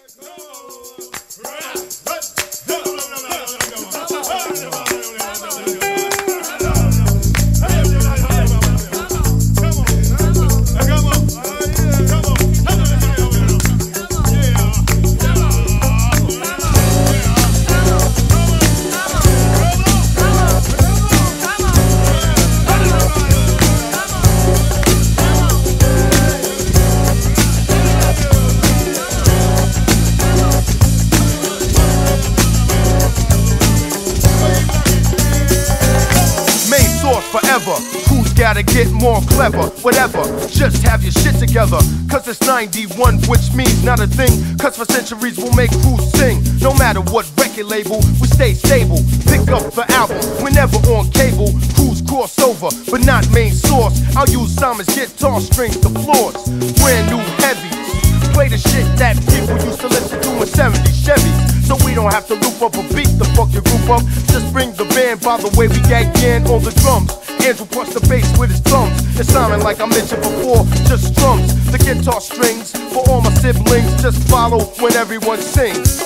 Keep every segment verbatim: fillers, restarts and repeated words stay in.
Forever, who's gotta get more clever? Whatever, just have your shit together. Cause it's ninety-one, which means not a thing. Cause for centuries we'll make crews sing. No matter what record label, we stay stable. Pick up the album, we're never on cable. Crews cross over, but not main source. I'll use Simon's guitar strings to floors. Brand new heavies, play the shit that people used to listen to in seventies Chevys. So we don't have to loop up a beat to fuck your group up. Just bring the band by the way we gag in on the drums. Andrew punch the bass with his thumbs. It's Simon, like I mentioned before, just strums. The guitar strings for all my siblings. Just follow when everyone sings.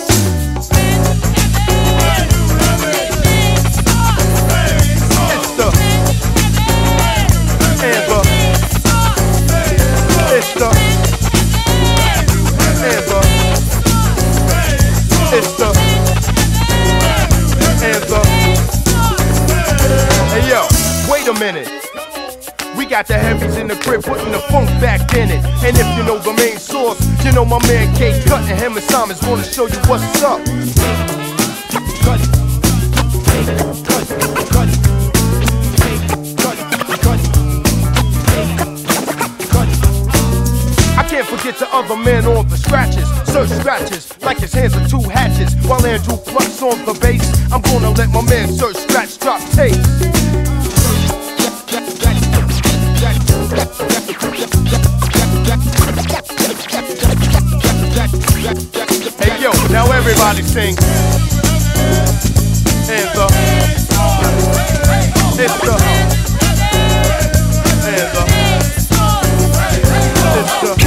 It's the and the It's the and the It's the and the Hey yo, wait a minute. We got the heavies in the crib putting the funk back in it. And if you know the main source, you know my man K Cut and him and Simon's gonna show you what's up. Cut it. Cut it. Cut it. I can't forget the other man on the scratches. Search scratches like his hands are two hatchets. While Andrew plucks on the bass, I'm gonna let my man Search scratch drop tapes. Hey yo, now everybody sing. And the It's the And the It's the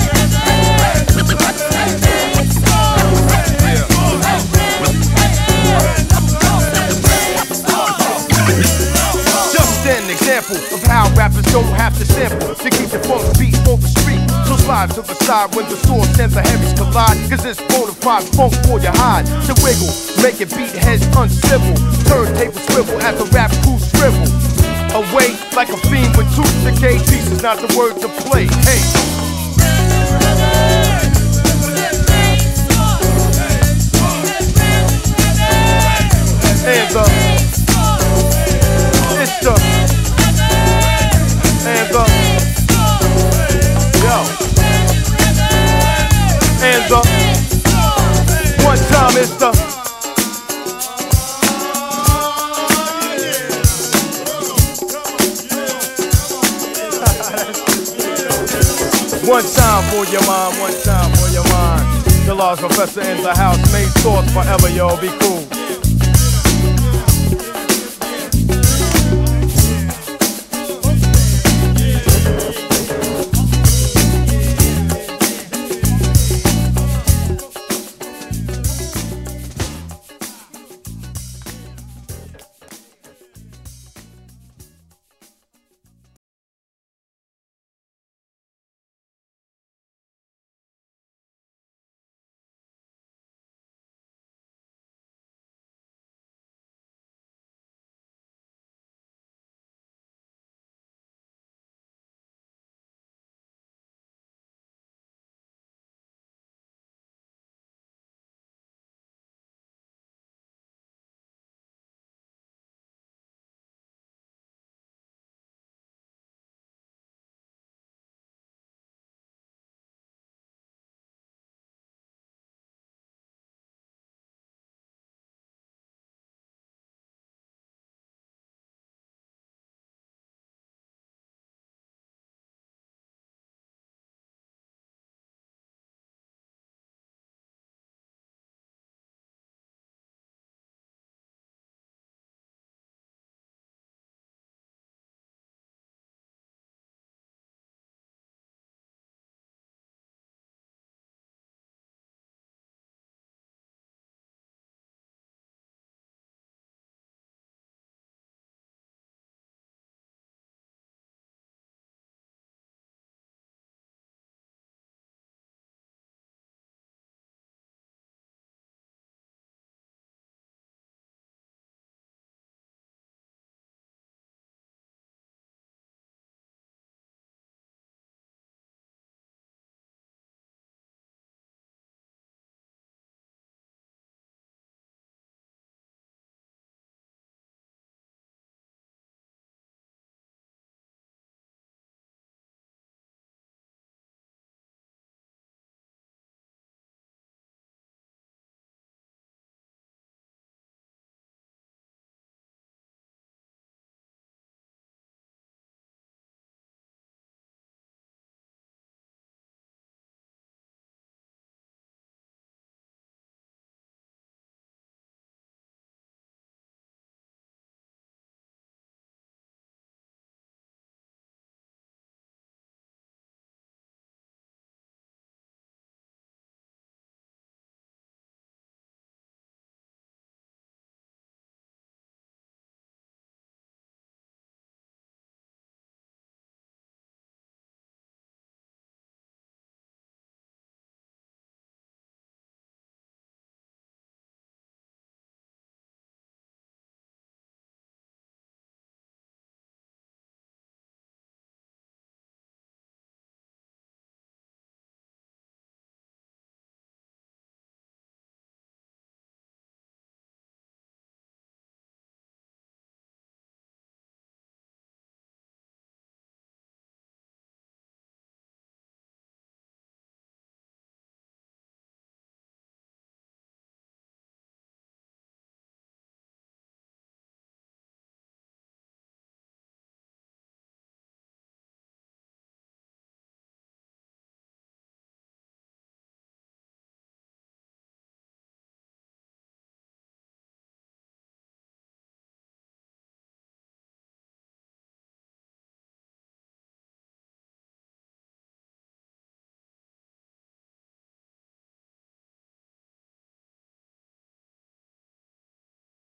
of how rappers don't have to sample to keep the funk beat on the street. So slide to the side when the source and the heavies collide. Cause it's bonafide funk for your hide. To wiggle, make it beat heads uncivil. Turntable swivel as the rap crew shrivel. Away like a fiend with two decayed pieces, not the word to play. Hey. And the It's the And the Yo And the One time it's the One time for your mind, one time for your mind. The Lost Professor in the house, main source forever, yo, be cool.